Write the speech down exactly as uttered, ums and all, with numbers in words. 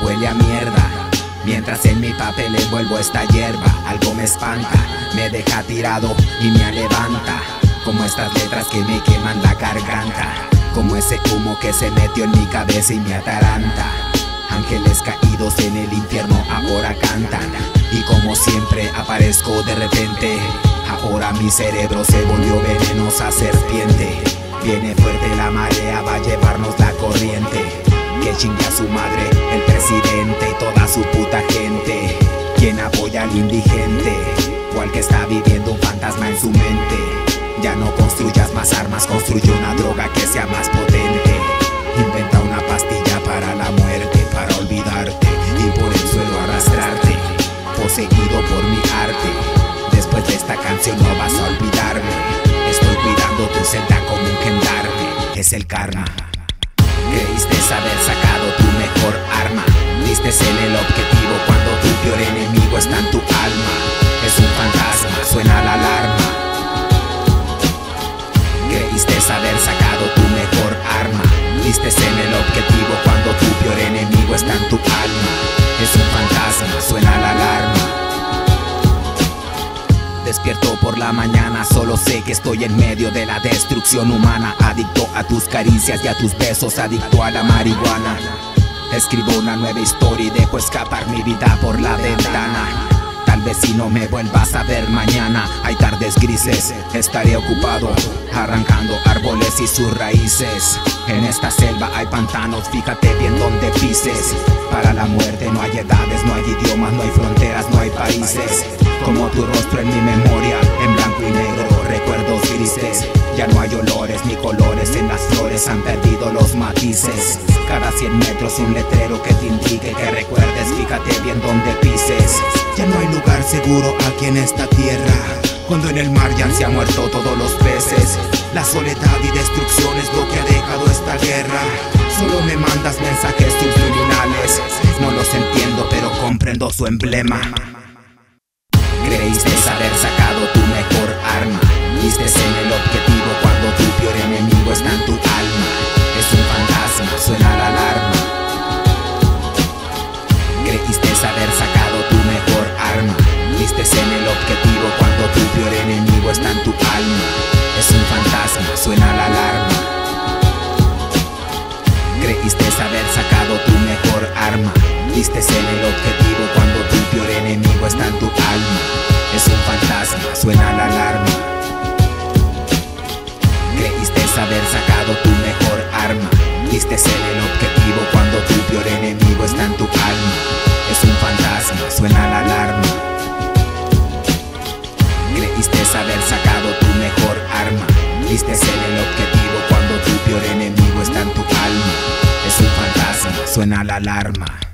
huele a mierda. Mientras en mi papel envuelvo esta hierba, algo me espanta, me deja tirado y me levanta. Como estas letras que me queman la garganta, como ese humo que se metió en mi cabeza y me ataranta. Ángeles caídos en el infierno ahora cantan, y como siempre aparezco de repente. Ahora mi cerebro se volvió venenosa serpiente. Viene fuerte la marea, va a llevarnos la corriente. Que chingue a su madre el presidente y toda su puta gente. Quien apoya al indigente o al que está viviendo un fantasma en su mente. Ya no construyas más armas, construye una droga que sea más potente. Inventa una pastilla para la muerte, para olvidarte y por el suelo arrastrarte, poseído por mi arte. Después de esta canción no vas a olvidarme. Estoy cuidando tu celda como un gendarme. Es el karma. Creíste haber sacado tu mejor arma. Diste en el objetivo cuando tu peor enemigo está en tu alma. Es un fantasma, suena la alarma. Creíste haber sacado tu mejor arma. Diste en el objetivo cuando tu peor enemigo está en tu alma. Es un fantasma, suena la alarma. Despierto por la mañana, solo sé que estoy en medio de la destrucción humana. Adicto a tus caricias y a tus besos, adicto a la marihuana. Escribo una nueva historia y dejo escapar mi vida por la ventana. Tal vez si no me vuelvas a ver mañana, hay tardes grises, estaré ocupado arrancando árboles y sus raíces. En esta selva hay pantanos, fíjate bien donde pises. Para la muerte no hay edades, no hay idiomas, no hay fronteras, no hay países. Como tu rostro en mi memoria, en blanco y negro, recuerdos grises. Ya no hay olores ni colores, en las flores han perdido los matices. Cada cien metros un letrero que te indique que recuerdes, fíjate bien donde pises. Ya no hay lugar seguro aquí en esta tierra, cuando en el mar ya se han muerto todos los peces. La soledad y destrucción es lo que ha dejado esta guerra. Solo me mandas mensajes subliminales, no los entiendo pero comprendo su emblema. Creíste haber sacado tu mejor arma. Diste en el objetivo cuando tu peor enemigo está en tu alma. Es un fantasma, suena la alarma. Creíste haber sacado tu mejor arma. Diste en el objetivo cuando tu peor enemigo está en tu alma. Es un fantasma, suena la alarma. Creíste haber sacado tu mejor arma. Diste en el objetivo cuando tu peor enemigo está en tu alma. Es un fantasma, suena la alarma. Creíste haber sacado tu mejor arma. Diste en el objetivo cuando tu peor enemigo está en tu alma. Es un fantasma, suena la alarma. Creíste haber sacado tu mejor arma. Diste en el objetivo cuando tu peor enemigo está en tu alma. Es un fantasma, suena la alarma.